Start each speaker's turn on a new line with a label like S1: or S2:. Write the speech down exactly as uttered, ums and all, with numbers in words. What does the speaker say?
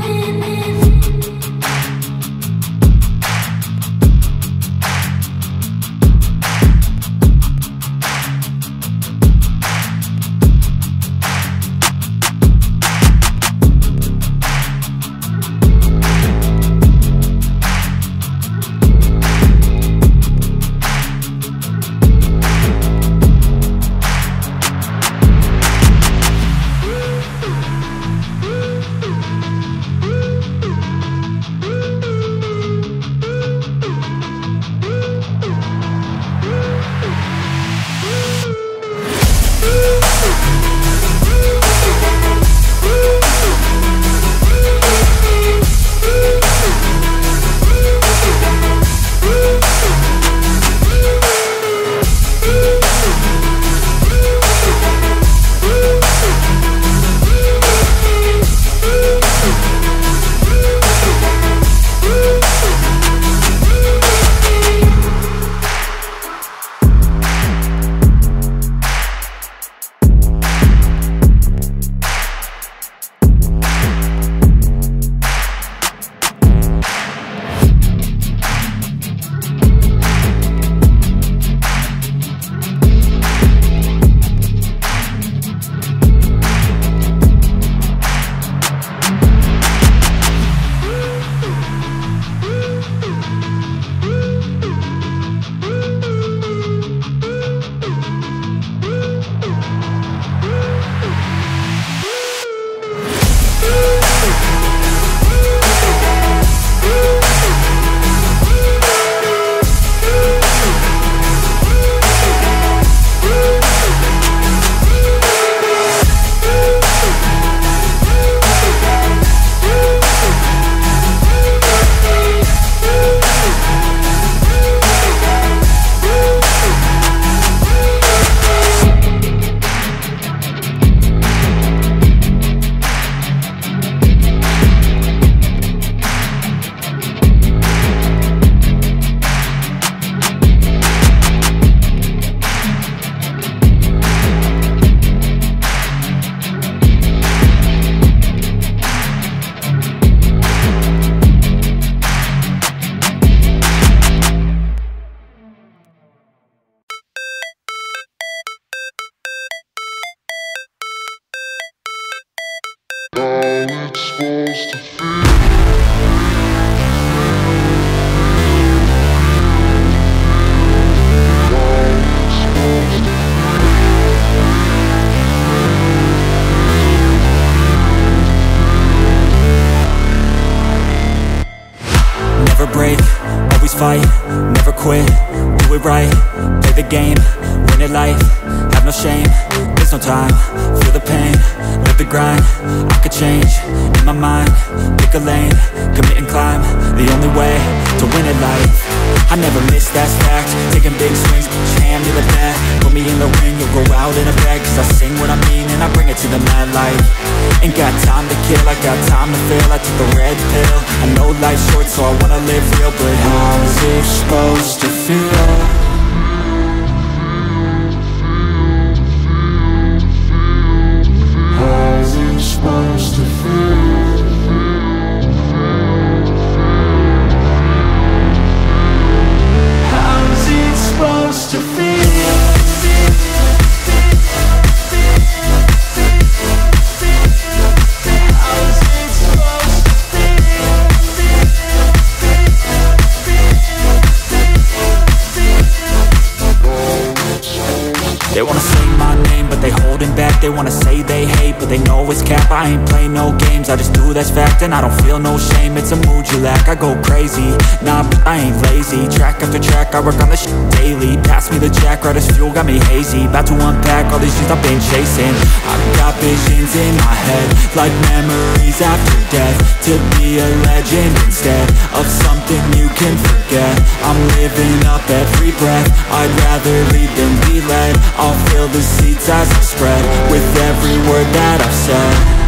S1: fight, never quit, do it right, play the game, win it life, have no shame, there's no time, feel the pain, live the grind, I could change, in my mind, pick a lane, commit and climb, the only way to win it life, I never miss, that's fact, taking big swings, put your hand to the bat, put me in the ring, you'll go out in a bag, cause I sing what I mean and I bring it to the mad light, ain't got time to kill, I got time to feel, I took the red pill, I know life's short so I wanna live real, but how's it supposed to feel? How's it supposed to feel? How's it supposed to feel? They wanna say my name, but they holding back. They wanna say they hate, but they know it's cap. I ain't play no games, I just do that's fact. And I don't feel no shame, it's a mood you lack. I go crazy, nah, but I ain't lazy. Track after track, I work on this shit daily. Pass me the jack, right as fuel, got me hazy. About to unpack all these things I've been chasing. I've got visions in my head, like memories after death. To be a legend instead of something you can forget. I'm living up every breath, I'd rather lead than be led. I'll fill the seats as I spread with every word that I've said.